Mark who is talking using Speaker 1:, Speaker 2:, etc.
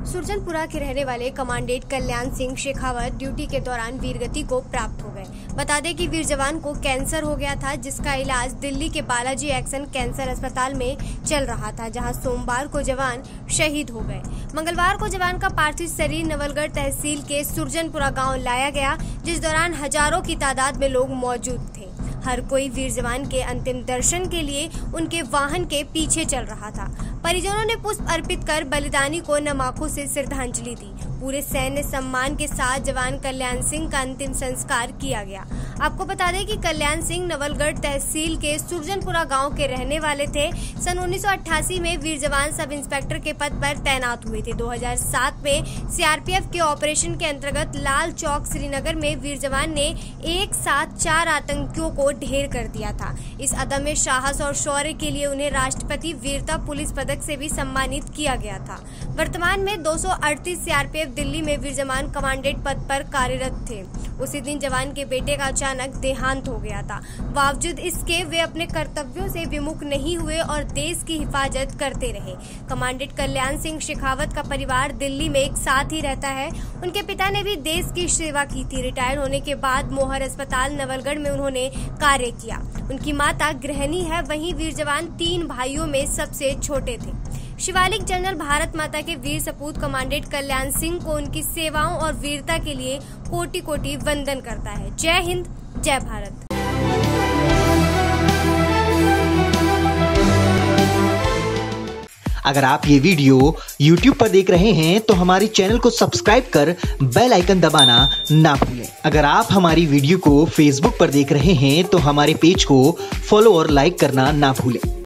Speaker 1: सुरजनपुरा के रहने वाले कमांडेंट कल्याण सिंह शेखावत ड्यूटी के दौरान वीरगति को प्राप्त हो गए। बता दें कि वीर जवान को कैंसर हो गया था, जिसका इलाज दिल्ली के बालाजी एक्शन कैंसर अस्पताल में चल रहा था, जहां सोमवार को जवान शहीद हो गए। मंगलवार को जवान का पार्थिव शरीर नवलगढ़ तहसील के सुरजनपुरा गाँव लाया गया, जिस दौरान हजारों की तादाद में लोग मौजूद थे। हर कोई वीर जवान के अंतिम दर्शन के लिए उनके वाहन के पीछे चल रहा था। परिजनों ने पुष्प अर्पित कर बलिदानी को नम आंखों से श्रद्धांजलि दी। पूरे सैन्य सम्मान के साथ जवान कल्याण सिंह का अंतिम संस्कार किया गया। आपको बता दें कि कल्याण सिंह नवलगढ़ तहसील के सुरजनपुरा गांव के रहने वाले थे। सन 1988 में वीर जवान सब इंस्पेक्टर के पद पर तैनात हुए थे। 2007 में सीआरपीएफ के ऑपरेशन के अंतर्गत लाल चौक श्रीनगर में वीर जवान ने एक साथ 4 आतंकियों को ढेर कर दिया था। इस अदम्य साहस और शौर्य के लिए उन्हें राष्ट्रपति वीरता पुलिस पदक से भी सम्मानित किया गया था। वर्तमान में 238 सीआरपीएफ दिल्ली में वीर जवान कमांडेंट पद पर कार्यरत थे। उसी दिन जवान के बेटे का अचानक देहांत हो गया था। बावजूद इसके वे अपने कर्तव्यों से विमुख नहीं हुए और देश की हिफाजत करते रहे। कमांडेंट कल्याण सिंह शेखावत का परिवार दिल्ली में एक साथ ही रहता है। उनके पिता ने भी देश की सेवा की थी। रिटायर होने के बाद मोहर अस्पताल नवलगढ़ में उन्होंने कार्य किया। उनकी माता गृहिणी है। वहीं वीर जवान 3 भाइयों में सबसे छोटे थे। शिवालिक जनरल भारत माता के वीर सपूत कमांडेंट कल्याण सिंह को उनकी सेवाओं और वीरता के लिए कोटि कोटि वंदन करता है। जय हिंद, जय भारत।
Speaker 2: अगर आप ये वीडियो YouTube पर देख रहे हैं तो हमारे चैनल को सब्सक्राइब कर बेल आइकन दबाना ना भूलें। अगर आप हमारी वीडियो को Facebook पर देख रहे हैं तो हमारे पेज को फॉलो और लाइक करना ना भूलें।